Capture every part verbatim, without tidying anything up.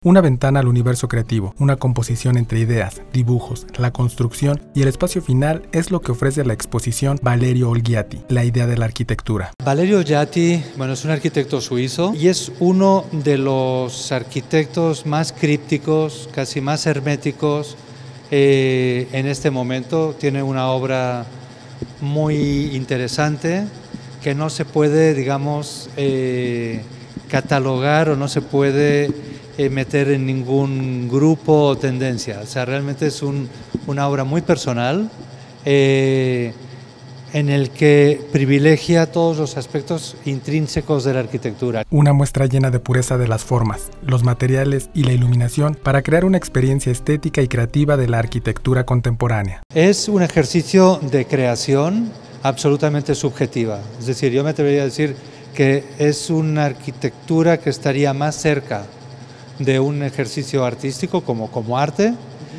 Una ventana al universo creativo, una composición entre ideas, dibujos, la construcción y el espacio final es lo que ofrece la exposición Valerio Olgiati, la idea de la arquitectura. Valerio Olgiati, bueno, es un arquitecto suizo y es uno de los arquitectos más crípticos, casi más herméticos eh, en este momento. Tiene una obra muy interesante que no se puede, digamos, eh, catalogar o no se puede eh, meter en ningún grupo o tendencia. O sea, realmente es un, una obra muy personal eh, en el que privilegia todos los aspectos intrínsecos de la arquitectura. Una muestra llena de pureza de las formas, los materiales y la iluminación para crear una experiencia estética y creativa de la arquitectura contemporánea. Es un ejercicio de creación absolutamente subjetiva. Es decir, yo me atrevería a decir que es una arquitectura que estaría más cerca de un ejercicio artístico como, como arte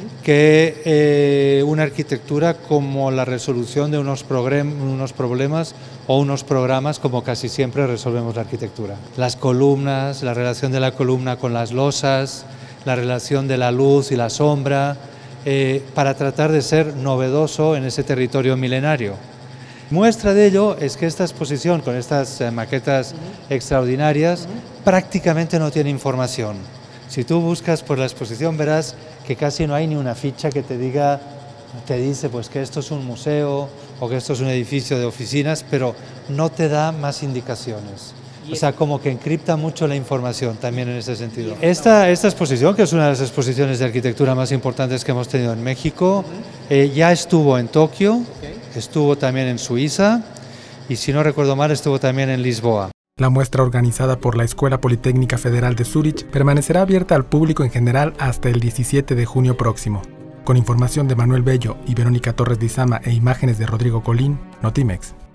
que eh, una arquitectura como la resolución de unos, unos problemas o unos programas como casi siempre resolvemos la arquitectura. Las columnas, la relación de la columna con las losas, la relación de la luz y la sombra, eh, para tratar de ser novedoso en ese territorio milenario. Muestra de ello es que esta exposición con estas eh, maquetas uh-huh. extraordinarias uh-huh. prácticamente no tiene información. Si tú buscas por la exposición verás que casi no hay ni una ficha que te diga, te dice pues que esto es un museo o que esto es un edificio de oficinas, pero no te da más indicaciones. O sea, como que encripta mucho la información también en ese sentido. Esta, esta exposición, que es una de las exposiciones de arquitectura más importantes que hemos tenido en México, eh, ya estuvo en Tokio, estuvo también en Suiza y si no recuerdo mal estuvo también en Lisboa. La muestra, organizada por la Escuela Politécnica Federal de Zúrich, permanecerá abierta al público en general hasta el diecisiete de junio próximo. Con información de Manuel Bello y Verónica Torres de Izama e imágenes de Rodrigo Colín, Notimex.